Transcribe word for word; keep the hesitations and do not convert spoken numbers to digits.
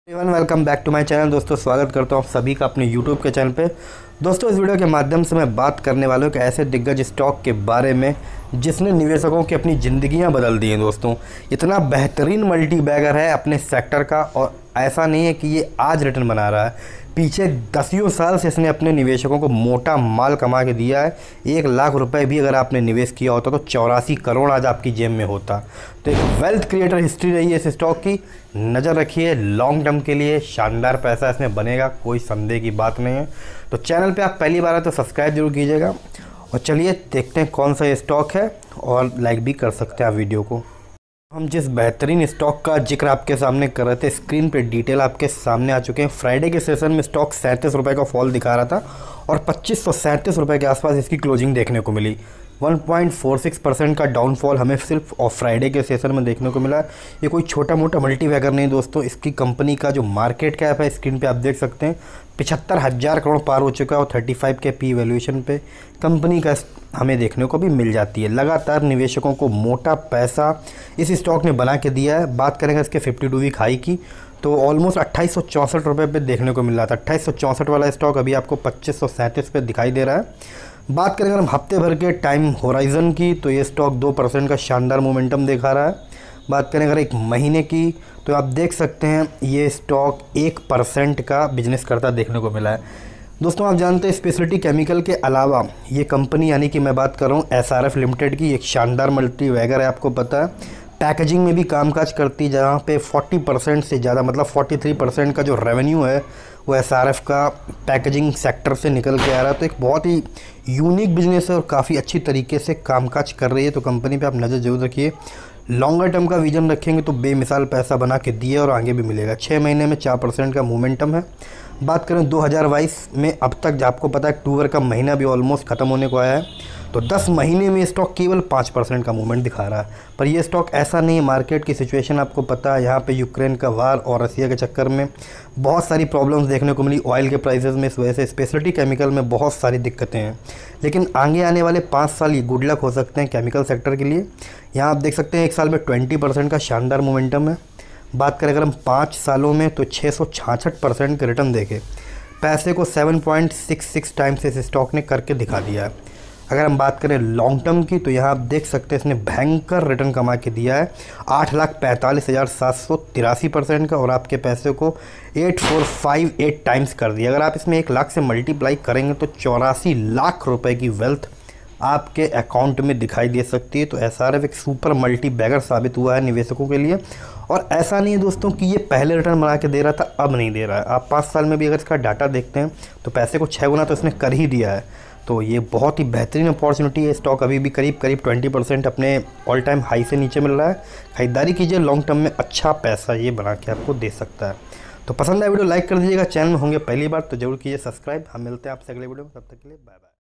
Everyone welcome back to my channel. दोस्तों स्वागत करता हूँ आप सभी का अपने यूट्यूब के चैनल पे। दोस्तों इस वीडियो के माध्यम से मैं बात करने वाला हूँ कि ऐसे दिग्गज स्टॉक के बारे में जिसने निवेशकों की अपनी ज़िंदगियाँ बदल दी हैं। दोस्तों इतना बेहतरीन मल्टी बैगर है अपने सेक्टर का, और ऐसा नहीं है कि ये आज रिटर्न बना रहा है, पीछे दसियों साल से इसने अपने निवेशकों को मोटा माल कमा के दिया है। एक लाख रुपए भी अगर आपने निवेश किया होता तो चौरासी करोड़ आज आपकी जेब में होता। तो एक वेल्थ क्रिएटर हिस्ट्री रही है इस स्टॉक की। नज़र रखिए, लॉन्ग टर्म के लिए शानदार पैसा इसमें बनेगा, कोई संदेह की बात नहीं है। तो चैनल पे आप पहली बार आए तो सब्सक्राइब जरूर कीजिएगा। और चलिए देखते हैं कौन सा ये स्टॉक है, और लाइक भी कर सकते हैं आप वीडियो को। हम जिस बेहतरीन स्टॉक का जिक्र आपके सामने कर रहे थे, स्क्रीन पे डिटेल आपके सामने आ चुके हैं। फ्राइडे के सेशन में स्टॉक सैंतीस रुपये का फॉल दिखा रहा था और पच्चीस सौ सैंतीस रुपये के आसपास इसकी क्लोजिंग देखने को मिली। One point four six percent का डाउनफॉल हमें सिर्फ और फ्राइडे के सेशन में देखने को मिला। ये कोई छोटा मोटा मल्टी बैगर नहीं दोस्तों। इसकी कंपनी का जो मार्केट कैप है स्क्रीन पे आप देख सकते हैं पिछहत्तर हज़ार करोड़ पार हो चुका है, और थर्टी फाइव के पी वैल्यूएशन पे कंपनी का हमें देखने को भी मिल जाती है। लगातार निवेशकों को मोटा पैसा इस स्टॉक ने बना के दिया है। बात करेंगे इसके फिफ्टी टू वीक हाई की, तो ऑलमोस्ट अट्ठाईस सौ चौंसठ रुपये पे देखने को मिल रहा था। अट्ठाईस सौ चौंसठ वाला स्टॉक अभी आपको पच्चीस सौ सैंतीस पे दिखाई दे रहा है। बात करें अगर हम हफ्ते भर के टाइम होराइज़न की, तो ये स्टॉक दो परसेंट का शानदार मोमेंटम दिखा रहा है। बात करें अगर एक महीने की, तो आप देख सकते हैं ये स्टॉक एक परसेंट का बिजनेस करता देखने को मिला है। दोस्तों आप जानते हैं स्पेशलिटी केमिकल के अलावा ये कंपनी, यानी कि मैं बात कर रहा हूँ एस आर एफ लिमिटेड की, एक शानदार मल्टी बैगर है, आपको पता है। पैकेजिंग में भी कामकाज करती है, जहाँ पे चालीस परसेंट से ज़्यादा मतलब तैंतालीस परसेंट का जो रेवेन्यू है वो एसआरएफ का पैकेजिंग सेक्टर से निकल के आ रहा है। तो एक बहुत ही यूनिक बिजनेस है और काफ़ी अच्छी तरीके से कामकाज कर रही है। तो कंपनी पे आप नज़र जरूर रखिए। लॉन्गर टर्म का विजन रखेंगे तो बेमिसाल पैसा बना के दिए और आगे भी मिलेगा। छः महीने में चार परसेंट का मोमेंटम है। बात करें दो हज़ार बाईस में अब तक आपको पता है अक्टूबर का महीना भी ऑलमोस्ट ख़त्म होने को आया है, तो दस महीने में स्टॉक केवल पाँच परसेंट का मूवमेंट दिखा रहा है। पर ये स्टॉक ऐसा नहीं है, मार्केट की सिचुएशन आपको पता है, यहाँ पे यूक्रेन का वार और रसिया के चक्कर में बहुत सारी प्रॉब्लम्स देखने को मिली ऑयल के प्राइसेस में। इस वजह से स्पेशलिटी केमिकल में बहुत सारी दिक्कतें हैं, लेकिन आगे आने वाले पाँच साल ये गुड लक हो सकते हैं केमिकल सेक्टर के लिए। यहाँ आप देख सकते हैं एक साल में ट्वेंटी परसेंट का शानदार मोमेंटम है। बात करें अगर हम पाँच सालों में, तो छः सौ छाछठ परसेंट के रिटर्न देखे, पैसे को seven point six six times इस स्टॉक ने करके दिखा दिया है। अगर हम बात करें लॉन्ग टर्म की, तो यहाँ आप देख सकते हैं इसने भयंकर रिटर्न कमा के दिया है, आठ लाख पैंतालीस हज़ार सात सौ तिरासी परसेंट का, और आपके पैसे को eight four five eight times कर दिया। अगर आप इसमें एक लाख से मल्टीप्लाई करेंगे तो चौरासी लाख रुपए की वेल्थ आपके अकाउंट में दिखाई दे सकती है। तो एसआरएफ एक सुपर मल्टी बैगर साबित हुआ है निवेशकों के लिए। और ऐसा नहीं है दोस्तों कि ये पहले रिटर्न बना के दे रहा था अब नहीं दे रहा है। आप पाँच साल में भी अगर इसका डाटा देखते हैं तो पैसे को छः गुना तो इसने कर ही दिया है। तो ये बहुत ही बेहतरीन अपॉर्चुनिटी है। स्टॉक अभी भी करीब करीब ट्वेंटी परसेंट अपने ऑल टाइम हाई से नीचे मिल रहा है। खरीदारी कीजिए, लॉन्ग टर्म में अच्छा पैसा ये बना के आपको दे सकता है। तो पसंद आए वीडियो लाइक कर दीजिएगा। चैनल में होंगे पहली बार तो जरूर कीजिए सब्सक्राइब। हम मिलते हैं आपसे अगले वीडियो में, तब तक के लिए बाय बाय।